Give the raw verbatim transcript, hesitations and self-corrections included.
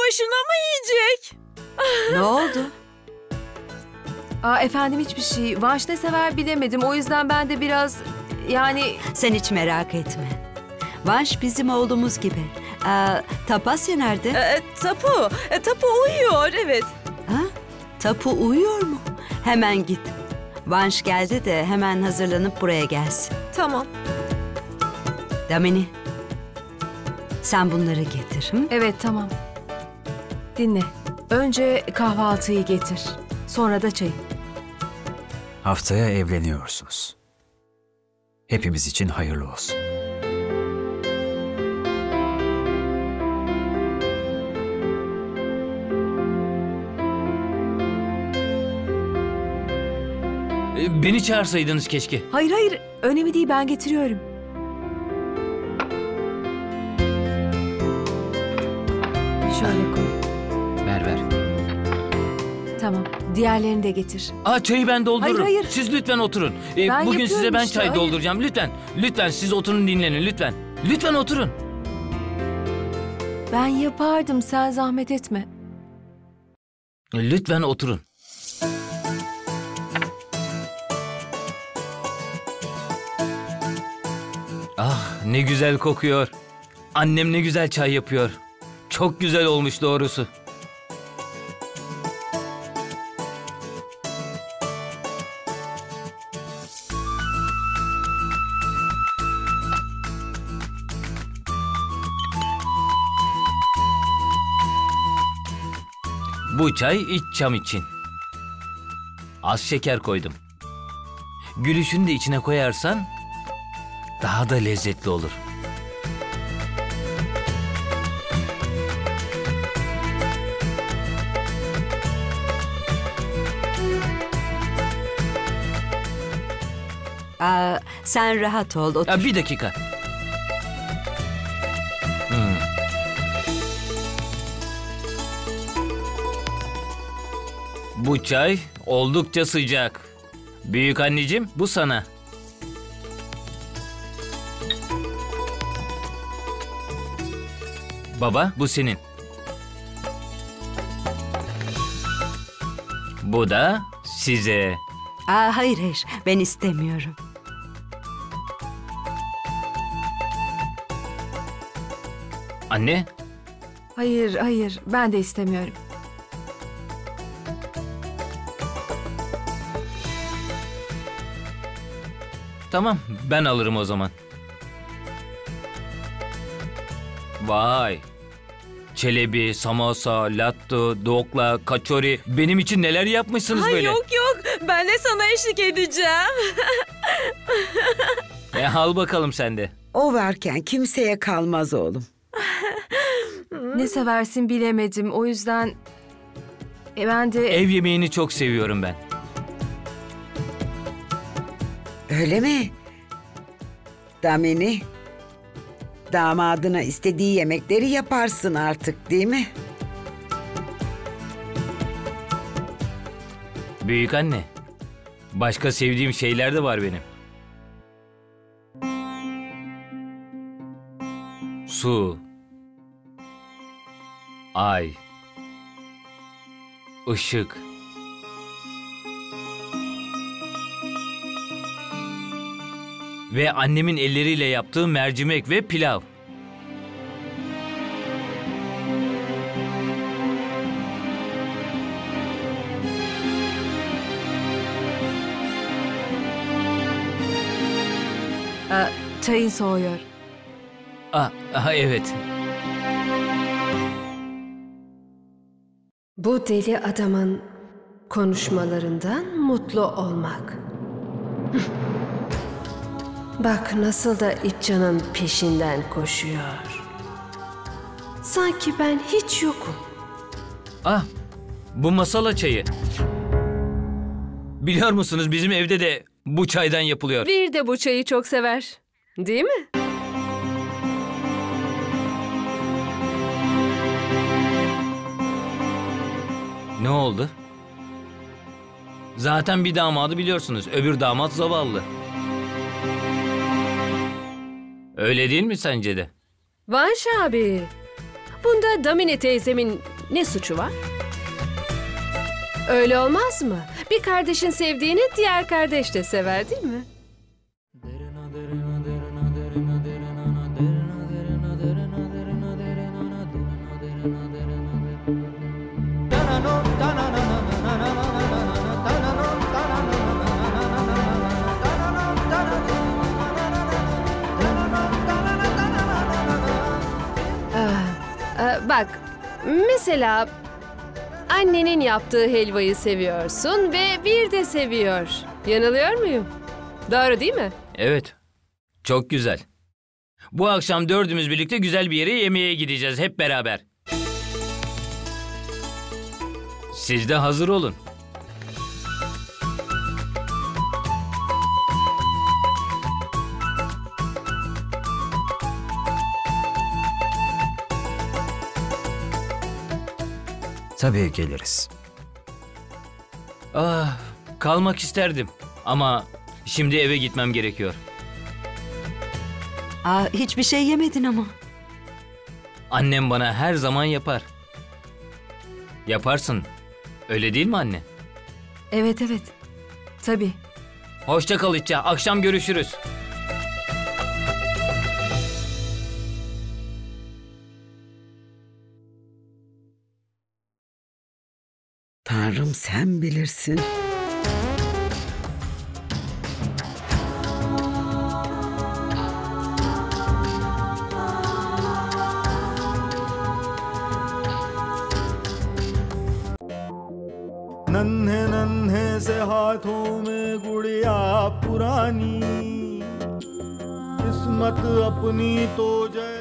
başına mı yiyecek? Ne oldu? Aa, efendim hiçbir şey. Vanş ne sever bilemedim. O yüzden ben de biraz yani... Sen hiç merak etme. Vanş bizim oğlumuz gibi. Aa, Tapasya nerede? E, Tapu, e, Tapu uyuyor, evet. Ha? Tapu uyuyor mu? Hemen git. Vanş geldi de hemen hazırlanıp buraya gelsin. Tamam. Damini, sen bunları getir. Hı? Evet, tamam. Dinle. Önce kahvaltıyı getir. Sonra da çayı. Haftaya evleniyorsunuz. Hepimiz için hayırlı olsun. Beni çağırsaydınız keşke. Hayır hayır. Önemli değil, ben getiriyorum. Şöyle koy. Ver ver. Tamam. Diğerlerini de getir. Aa, çayı ben doldururum. Hayır, hayır. Siz lütfen oturun. Ee, Ben bugün size yapıyorum ben işte, çay hayır. dolduracağım. Lütfen. Lütfen siz oturun dinlenin lütfen. Lütfen oturun. Ben yapardım, sen zahmet etme. Lütfen oturun. Ah, ne güzel kokuyor. Annem ne güzel çay yapıyor. Çok güzel olmuş doğrusu. Bu çay iç çam için. Az şeker koydum. Gülüşünü de içine koyarsan daha da lezzetli olur. Aa, sen rahat ol, otur. Ya bir dakika. Hmm. Bu çay oldukça sıcak. Büyük anneciğim, bu sana. Baba, bu senin. Bu da size. Aa, hayır hayır, ben istemiyorum. Anne, Hayır hayır, ben de istemiyorum. tamam ben alırım o zaman. Vay. Çelebi, samosa, latto, dokla, kaçori. Benim için neler yapmışsınız Ay böyle? yok yok, ben de sana eşlik edeceğim. E, al bakalım sen de. O varken kimseye kalmaz oğlum. Ne seversin bilemedim. O yüzden e, ben de... Ev yemeğini çok seviyorum ben. Öyle mi? Damini, damadına istediği yemekleri yaparsın artık, değil mi? Büyük anne. Başka sevdiğim şeyler de var benim. Su. Ay. Işık. Ve annemin elleriyle yaptığı mercimek ve pilav. Aa, çayın soğuyor. Ah, ah evet. Bu deli adamın konuşmalarından mutlu olmak. Bak nasıl da İpcan'ın peşinden koşuyor. Sanki ben hiç yokum. Ah, bu masala çayı. Biliyor musunuz bizim evde de bu çaydan yapılıyor. Bir de bu çayı çok sever. Değil mi? Ne oldu? Zaten bir damadı biliyorsunuz. Öbür damat zavallı. Öyle değil mi sence de? Vanş abi. Bunda Damini teyzemin Ne suçu var? Öyle olmaz mı? Bir kardeşin sevdiğini diğer kardeş de sever, değil mi? Ee, bak, mesela annenin yaptığı helvayı seviyorsun ve bir de seviyor. Yanılıyor muyum? Doğru değil mi? Evet. Çok güzel. Bu akşam dördümüz birlikte güzel bir yere yemeğe gideceğiz hep beraber. Siz de hazır olun. Tabii geliriz. Ah, kalmak isterdim ama şimdi eve gitmem gerekiyor. Aa, hiçbir şey yemedin ama. Annem bana her zaman yapar. Yaparsın. Öyle değil mi anne? Evet evet. Tabii. Hoşça kal İtça. Akşam görüşürüz. Tanrım sen bilirsin. नन्हे नन्हे से हाथों में गुड़िया पुरानी किस्मत अपनी तो जय